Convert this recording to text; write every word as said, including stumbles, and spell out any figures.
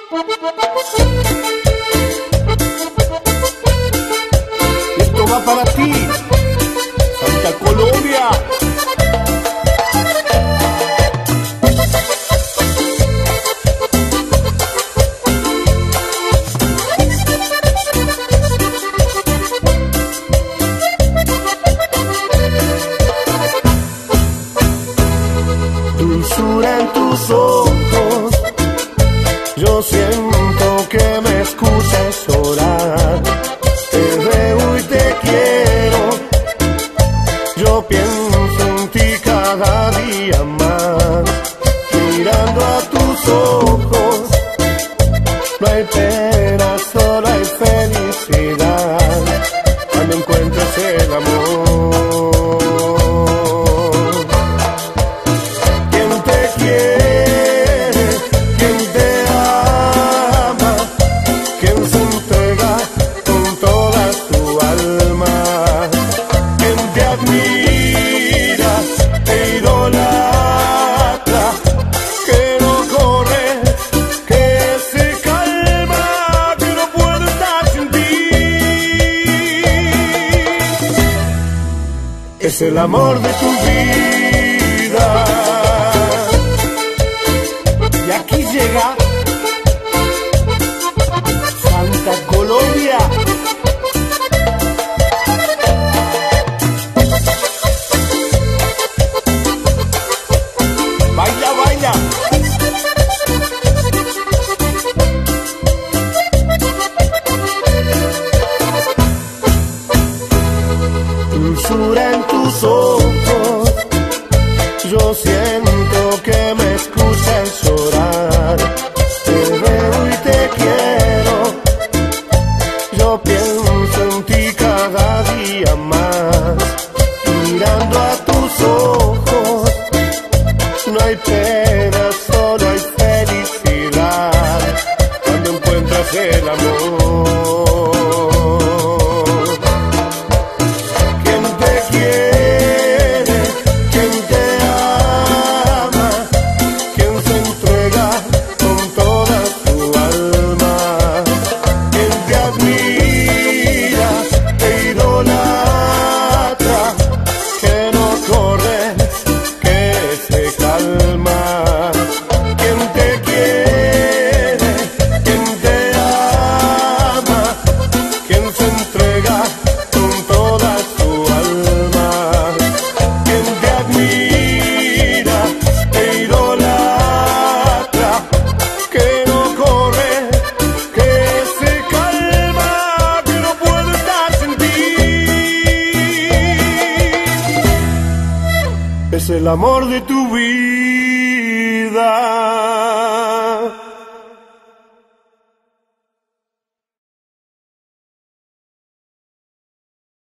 Esto va para ti, Santa Colombia. Dulzura en tus ojos, yo siento que me escuchas llorar. Te veo y te quiero, yo pienso en ti cada día más. Mirando a tus ojos, no hay pena, solo hay felicidad. Cuando encuentras el amor, es el amor de tu vida. Y aquí llega Santa Colombia. Baila, baila. Dulzura en tus ojos, yo siento que me escuchas llorar. Te veo y te quiero, yo pienso en ti cada día más. Mirando a tus ojos, no hay pena, solo hay felicidad. Cuando encuentras el amor, es el amor de tu vida.